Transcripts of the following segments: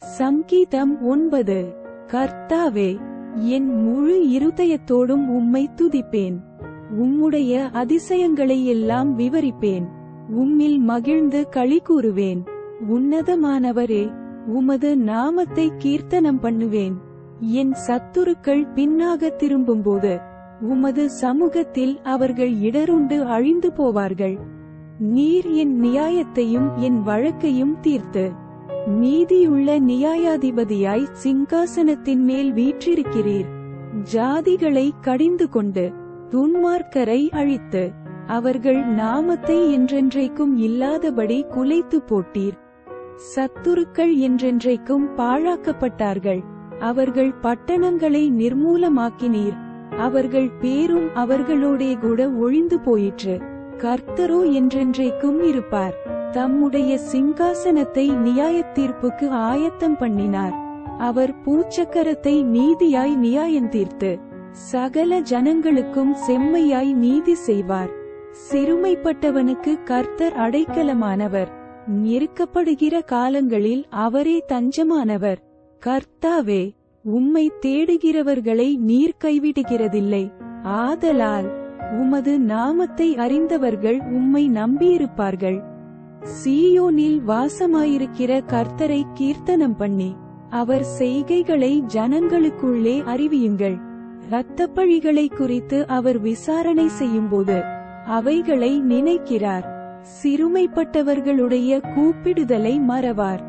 சங்கீதம் 9. கர்த்தாவே, என் முழு இருதயத்தோடும் உம்மை துதிப்பேன். உம்முடைய அதிசயங்களை எல்லாம் விவரிப்பேன். உம்மில் மகிழ்ந்து களி கூறுவேன். உன்னதமானவரே, உமது நாமத்தை கீர்த்தனம் பண்ணுவேன். என் சத்துருக்கள் பின்னாக திரும்பும்போது உமது சமூகத்தில் அவர்கள் இடருண்டு அழிந்து போவார்கள். நீர் என் நியாயத்தையும் என் வழக்கையும் தீர்த்து நீதியுள்ள நியாயாதிபதியாய் சிங்காசனத்தின் மேல் வீற்றிருக்கிறீர். ஜாதிகளை கடிந்து கொண்டு துன்மார்க்கரை அழித்து அவர்கள் நாமத்தை என்றென்றைக்கும் இல்லாதபடி குலைத்து போட்டீர். சத்துருக்கள் என்றென்றைக்கும் பாழாக்கப்பட்டார்கள். அவர்கள் பட்டணங்களை நிர்மூலமாக்கினீர். அவர்கள் பேரும் அவர்களோடே கூட ஒழிந்து போயிற்று. கர்த்தரோ என்றென்றைக்கும் இருப்பார். தம்முடைய சிங்காசனத்தை நியாயத்தீர்ப்புக்கு ஆயத்தம் பண்ணினார். அவர் பூச்சக்கரத்தை நீதியாய் நியாயந்தீர்த்து சகல ஜனங்களுக்கும் செம்மையாய் நீதி செய்வார். சிறுமைப்பட்டவனுக்கு கர்த்தர் அடைக்கலமானவர். நெருக்கப்படுகிற காலங்களில் அவரே தஞ்சமானவர். கர்த்தாவே, உம்மை தேடுகிறவர்களை நீர் கைவிடுகிறதில்லை. ஆதலால் உமது நாமத்தை அறிந்தவர்கள் உம்மை நம்பியிருப்பார்கள். சீயோனில் வாசமாயிருக்கிற கர்த்தரை கீர்த்தனம் பண்ணி அவர் செய்கைகளை ஜனங்களுக்குள்ளே அறிவியுங்கள். இரத்தப்பழிகளை குறித்து அவர் விசாரணை செய்யும்போது அவைகளை நினைக்கிறார். சிறுமைப்பட்டவர்களுடைய கூப்பிடுதலை மறவார்.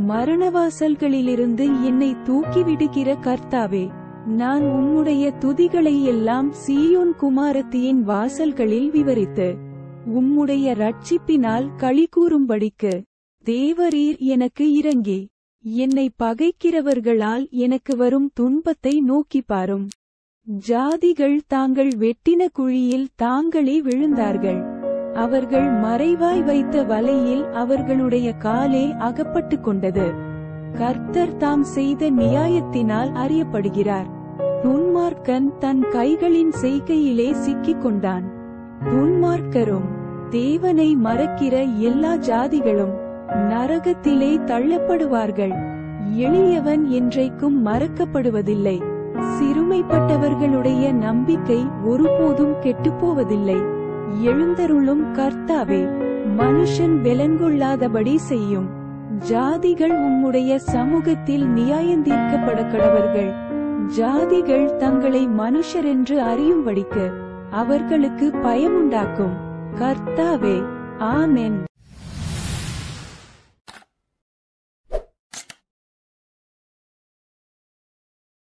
மரணவாசல்களிலிருந்து என்னை தூக்கிவிடுகிற கர்த்தாவே, நான் உம்முடைய துதிகளை எல்லாம் சீயோன் குமாரத்தியின் வாசல்களில் விவரித்து உம்முடைய இரட்சிப்பினால் களி கூறும்படிக்கு தேவரீர் எனக்கு இரங்கி என்னை பகைக்கிறவர்களால் எனக்கு வரும் துன்பத்தை நோக்கி பாரும். ஜாதிகள் தாங்கள் வெட்டின குழியில் தாங்களே விழுந்தார்கள். அவர்கள் மறைவாய் வைத்த வலையில் அவர்களுடைய காலே அகப்பட்டு கொண்டது. கர்த்தர் தாம் செய்த நியாயத்தினால் அறியப்படுகிறார். துன்மார்க்கன் தன் கைகளின் செய்கையிலே சிக்கிக் கொண்டான். துன்மார்க்கரும் தேவனை மறக்கிற எல்லா ஜாதிகளும் நரகத்திலே தள்ளப்படுவார்கள். எளியவன் என்றைக்கும் மறக்கப்படுவதில்லை. சிறுமைப்பட்டவர்களுடைய நம்பிக்கை ஒருபோதும் கெட்டுப்போவதில்லை. எழுந்தருளும் கர்த்தாவே, மனுஷன் பெலங்கொள்ளாதபடி செய்யும். ஜாதிகள் உம்முடைய சமூகத்தில் நியாயந்தீர்க்கப்பட கடவர்கள். ஜாதிகள் தங்களை மனுஷரென்று அறியும்படிக்கு அவர்களுக்கு பயமுண்டாக்கும். கர்த்தாவே, ஆமென்.